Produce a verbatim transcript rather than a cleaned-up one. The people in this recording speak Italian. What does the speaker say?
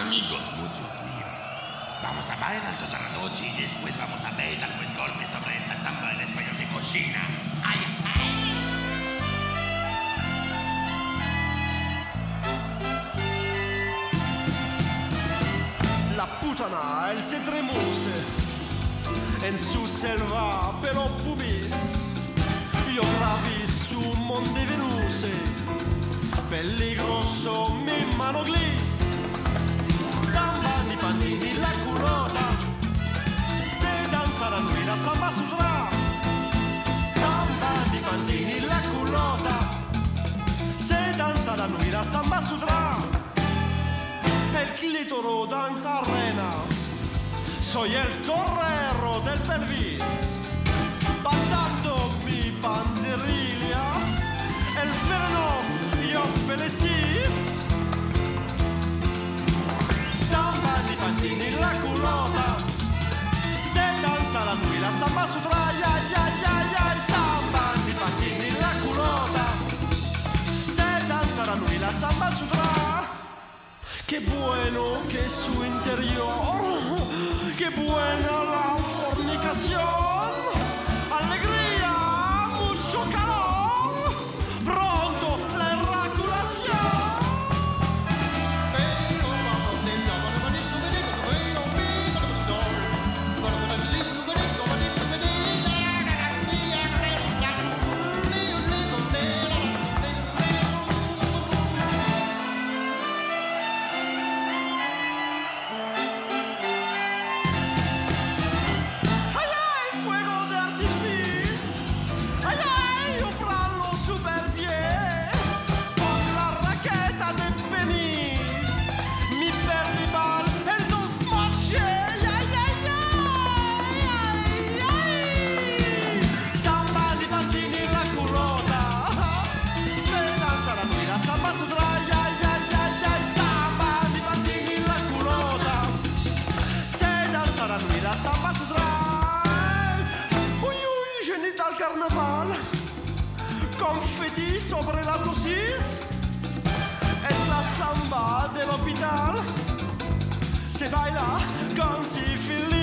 amigos, muchos míos. Vamos a bailar toda la noche y después vamos a ver dar buen golpe sobre esta samba en español de cocina. ¡Ay, ay! La putana, elle s'est trémousse en su selva però pubis. Io gravi su Monte Venuse, pelligroso mi mano glis. Samba di Pantini, la culota, se danza la lui la samba sudrà. Samba di Pantini, la culota, se danza la lui la samba sudrà. El clítoro dan arena, soy el torero del pelvis, bailando mi banderilla, el Ferenov, yo felicis. Samba di Pantini, la culota, se danza la lui la samba sudrà, ya, ya, ya, ya. Samba di Pantini, la culota, se danza la lui la samba sudrà. Qué bueno que es su interior, qué buena la fornicación, alegría, mucho calor, pronto la eyaculación. Samba sudrà, uy uy, genita al carnaval, confetti sobre la saucisse, es la samba del hospital, se baila con sífilis.